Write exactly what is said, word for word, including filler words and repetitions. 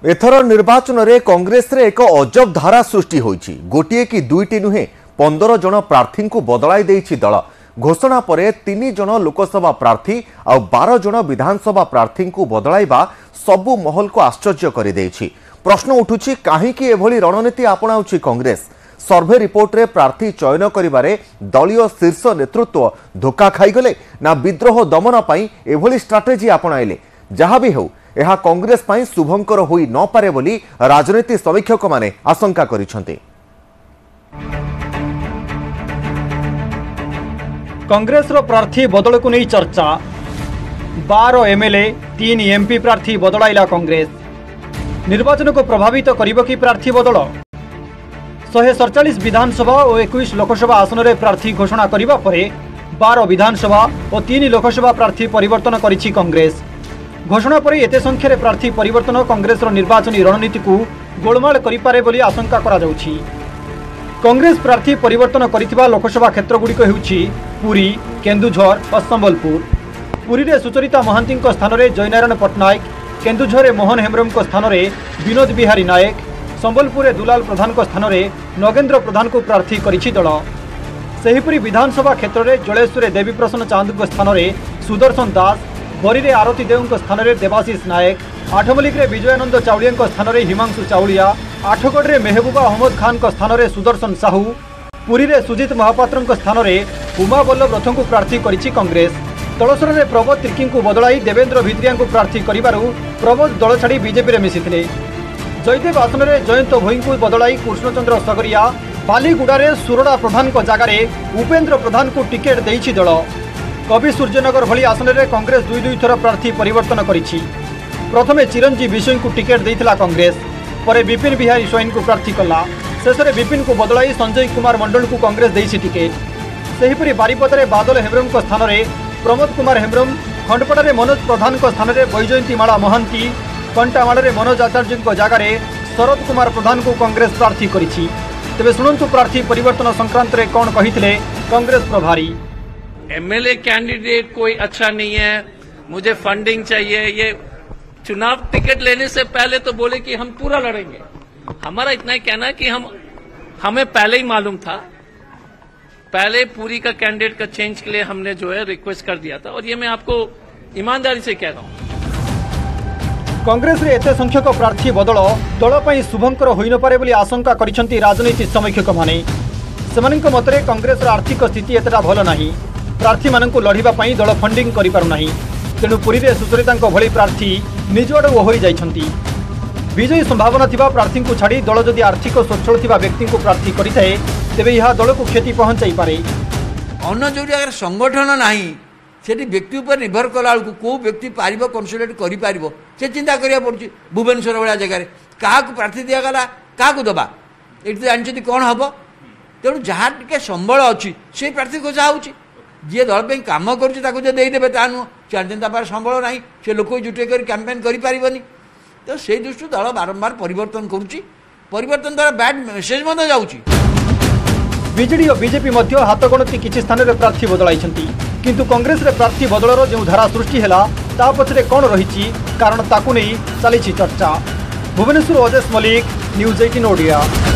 एथर निर्वाचन रे कांग्रेस रे एक अजब धारा सृष्टि होईछि। गोटिए कि दुईटी नुहे पंदर जन प्रार्थी को बदलाई देइछि दल। घोषणा परे तीन जन लोकसभा प्रार्थी आ बारह जन विधानसभा प्रार्थी को बदलाइबा सबु महल को आश्चर्य कर देइछि। प्रश्न उठुछि काहेकि एभली रणनीति अपनाउछि कांग्रेस। सर्वे रिपोर्ट रे प्रार्थी चयन करिबारे दलीय शीर्ष नेतृत्व धोखा खाईगले ना विद्रोह दमन पई एभली स्ट्राटेजी अपनाइले। जहाँ भी हो यह कांग्रेस पई शुभंकर होई न पारे बोली राजनीति समीक्षक माने आशंका करिसंती। कांग्रेस रो प्रार्थी बदल को नहीं चर्चा। बारह एमएलए तीन एमपी प्रार्थी बदलाइला कांग्रेस। निर्वाचन को प्रभावित करिबो कि प्रार्थी बदल। एक सौ सैंतालीस विधानसभा और इक्कीस लोकसभा आसन रे प्रार्थी घोषणा करिबा परे बारह विधानसभा और तीन लोकसभा प्रार्थी परिवर्तन करिछि कांग्रेस। घोषणा पर एते संख्यार प्रार्थी परिवर्तन कांग्रेस निर्वाचन रणनीति को गोलमाल करिपारे बोली आशंका करा जाउछि। कांग्रेस प्रार्थी परिवर्तन करिथिबा लोकसभा क्षेत्र गुड़िक हेउछि पुरी, केन्दुझर और संबलपुर। पुरी रे सुचरिता महांती स्थान में जयनारायण पट्टनायक, केन्दुझर मोहन हेम्ब्रम स्थान में विनोद बिहारी नायक, संबलपुर दुलाल प्रधान स्थान में नगेन्द्र प्रधान को प्रार्थी करिछि दल। सेहिपरि विधानसभा क्षेत्र में जलेश्वर देवी प्रसन्न चांद स्थान में सुदर्शन दास, बरी रे आरती देव स्थान में देवाशीष नायक, आठमल्लिक रे विजयानंद चाउलिया स्थान में हिमांशु चाउलिया, आठगढ़ में मेहबूबा अहमद खान स्थान में सुदर्शन साहू, पुरी रे सुजित महापात्र स्थान में उमा बल्लभ रथ को प्रार्थी करिछि कांग्रेस। तलसर में प्रबोध तिर्की को बदलाई देवेंद्र भित्रिया को प्रार्थी करिबारु प्रबोध दल छाड़ी बीजेपी रे मिसिथिले। जयदेव आसन में जयंत भोई को बदलाई कृष्णचंद्र सगरिया, बालीगुड़े सुरड़ा प्रधान को जगार उपेन्द्र प्रधान को टिकेट देइछि दल। कवि सूर्यनगर भली आसन में कांग्रेस दुई दुई थर प्रार्थी परिवर्तन करिछि। प्रथमे चिरंजीव विषय को टिकेट देइथिला कांग्रेस, परे विपिन बिहारी स्वयं को प्रार्थी कला। शेष में विपिन को बदलाई संजय कुमार मंडल को कांग्रेस देइछि टिकेट। सेहिपरि बारिपदारे बादल हेम्ब्रम स्थान में प्रमोद कुमार हेम्ब्रम, खंडपड़े मनोज प्रधान स्थान में बैजयंती माला महांती, कंटामाड़े मनोज आचार्य जगार शरद कुमार प्रधान को कांग्रेस प्रार्थी करिछि। तेबे शुणु प्रार्थी परिवर्तन संक्रांत रे कौन कहिथिले कांग्रेस प्रभारी। एमएलए कैंडिडेट कोई अच्छा नहीं है, मुझे फंडिंग चाहिए। ये चुनाव टिकट लेने से पहले तो बोले कि हम पूरा लड़ेंगे। हमारा इतना ही कहना है कि हम हमें पहले ही मालूम था, पहले पूरी का कैंडिडेट का चेंज के लिए हमने जो है रिक्वेस्ट कर दिया था, और ये मैं आपको ईमानदारी से कह रहा हूँ। कांग्रेस रे एते संख्यक प्रार्थी बदल दल पई शुभंकर होई न पारे बोली आशंका करिसंती राजनीति समीक्षक माने। सेमानक मतरे कांग्रेस रो आर्थिक स्थिति एतटा भल नाही। प्रार्थी मानक लढ़िबा पई दल फंडिंग करि पारु नाही। तेणु पुरी रे सुचरिता भली प्रार्थी निज आड़ ओहरी जाइछंती। विजयी संभावना थिबा प्रार्थी को छाड़ी दल जदि आर्थिक स्वच्छल थिबा व्यक्ति को प्रार्थी करिथाए तेबे यह दल को क्षति पहुंचाई पारे। अन्न जो अगर संगठन नाही सेठी व्यक्ति उपर निर्भर कला को व्यक्ति पार कनसोलिडेट कर से चिंता करिया पड़ुछि। भुवनेश्वर भाया जगह क्या प्रार्थी दिगला क्या दबा ये जानते कौन हम। तेणु जहाँ टे संबल अच्छी से प्रार्थी खोजा हो। जी दल पे कम करदेवे ता नुह चार दिन तार संबल ना से लोक जुटे कर कैंपेन करें। तो से दृष्टि दल बारंबार परिवर्तन करुच्ची। परिवर्तन द्वारा बैड मेसेज मत जाऊँगी। बीजेडी और बीजेपी मध्य हाथ गणती किसी स्थान में प्रार्थी बदलाई, किंतु कांग्रेस रे प्रार्थी बदलर जो धारा सृष्टि है ता पछरे कौन रही कारण ताकू नहीं चली चर्चा। भुवनेश्वर अजेश मलिक, न्यूज अठारह ओडिया।